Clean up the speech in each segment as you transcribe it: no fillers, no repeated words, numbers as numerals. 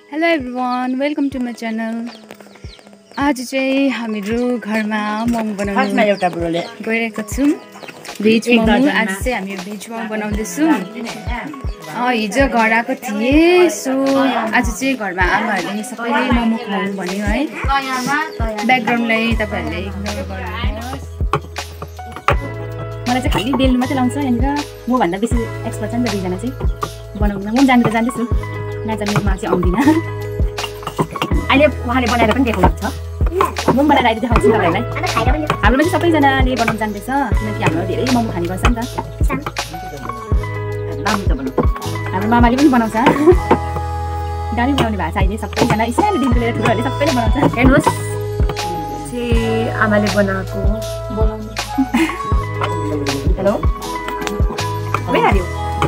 Hello everyone, welcome to my channel. आज चाहिँ हामीहरू घरमा मोमो बनाउनु गइरहेको छौँ। भेज मोमो। आज चाहिँ हामी भेज मोमो बनाउँदैछौँ। हिजो घर आएको थिएँ, सो आज चाहिँ घरमा आमाहरूले सबैले मोमो खुवाउनु भन्यो है। ब्याकग्राउन्डलाई तपाईँहरूले इग्नोर गर्नुहोस्। मलाई चाहिँ खालि बेल्नु मात्रै लाउँछ यहाँनिर। मभन्दा बेसी एक्सपर्ट छ नि त दुईजना चाहिँ बनाउनुमा। म जान्नु त जान्दैछु, नजान्नेमा चाहिँ आउँदिनँ। अहिले उहाँले बनाएर पनि देखाउनु छ। म बनाएर अहिले देखाउँछु तपाईँहरूलाई। हाम्रोमा चाहिँ सबैजनाले बनाउनु जान्दैछ, किनकि हाम्रो धेरै मोमो खाने गर्छ नि त। हाम्रो मामाले पनि बनाउँछ। दामी बनाउने भएको छ अहिले सबैजना, सानोदेखिको लिएर ठुलोहरूले सबैले बनाउँछ। हेर्नुहोस् चाहिँ आमाले बनाएको बनाउनु। हेलो भइहाल्यो।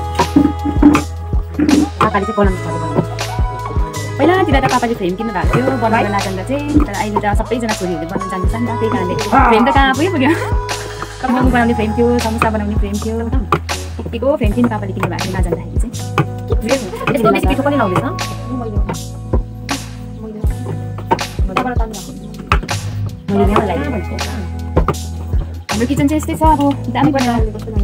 पापाले चाहिँ बनाउनु पर्यो। पहिलातिर त पापाले फ्रेम किन्नु भएको थियो बनाउन नजान्दा चाहिँ, तर अहिले त सबैजना छोरीहरूले बनाउनु जान्छ नि त। त्यही कारणले फ्रेम त कहाँ पुग्यो। मोमो बनाउने फ्रेम थियो, समोसा बनाउने फ्रेम थियो, के फ्रेम किन्नु पापाले किन्नु भएको थियो नजान्दाखेरि चाहिँ। यस्तो बेसी पिठो पनि लाउँदैछ। हाम्रो किचन चाहिँ यस्तै छ। अब दामी बनाएर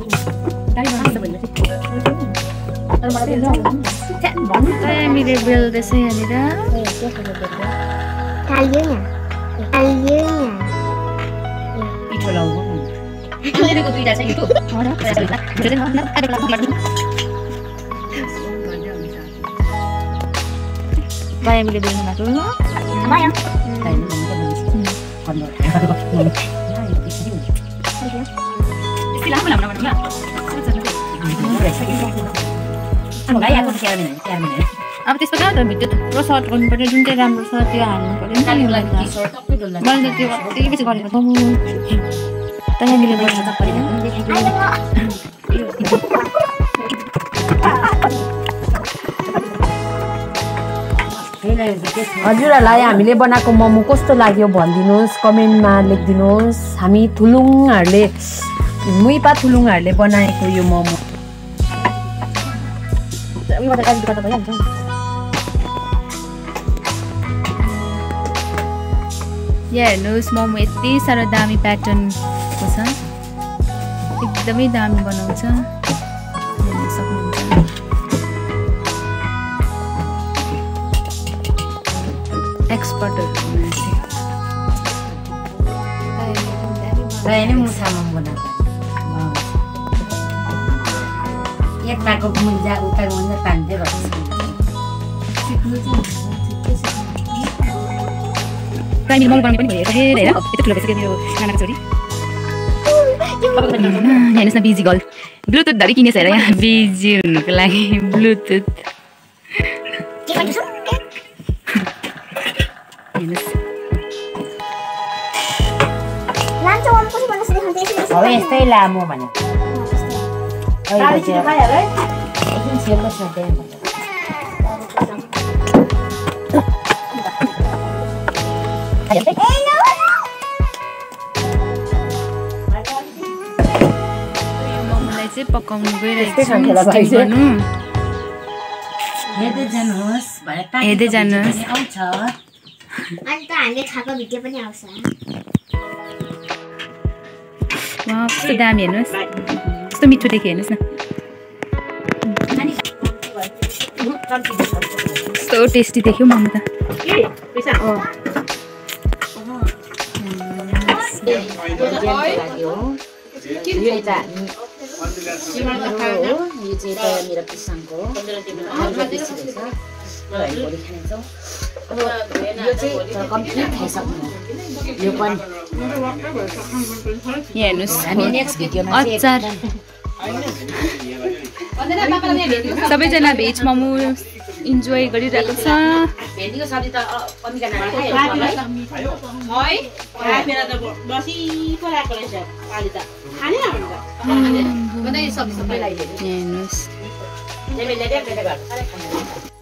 हामीले बेल्दैछ यहाँनिर। हामीले बेल्नु अब त्यसमा कहाँ त भिडियो थुप्रो सर्ट गर्नु पर्यो। जुन चाहिँ राम्रो छ त्यो हाल्नु पर्यो। मैले त्यो कति बेसी गरेको त हामीले हजुरहरूलाई हामीले बनाएको मोमो कस्तो लाग्यो भनिदिनुहोस्, कमेन्टमा लेखिदिनुहोस्। हामी मुइपा थुलुङहरूले बनाएको यो मोमो। यहाँ हेर्नुहोस्, मोमो यति साह्रो दामी प्याटर्नको छ, एकदमै दामी बनाउँछ। हेर्न सक्नुहुन्छ। एक्सपर्टहरू एक पाको मुजा उता मुजा तान्दै गर्छ। मोमो बनाउने पनि भयो धेरै होइन। यति ठुलो भइसक्यो मेरो नानाको छोरी। हेर्नुहोस् न, बिजी गर्ल ब्लुटुथ धरि किनेछ हेर। यहाँ बिजी हुनुको लागि ब्लुटुथ। यस्तै लामो भने मोमोलाई चाहिँ पकाउनु गइरहेको छु। हेर्दै जानुहोस्। कस्तो दामी, हेर्नुहोस् कस्तो मिठो देख्यो। हेर्नुहोस् न, कस्तो टेस्टी देख्यो मोमो त। हेर्नुहोस् अचार। सबैजना भेज मोमो इन्जोय गरिरहेको छ। हेर्नुहोस्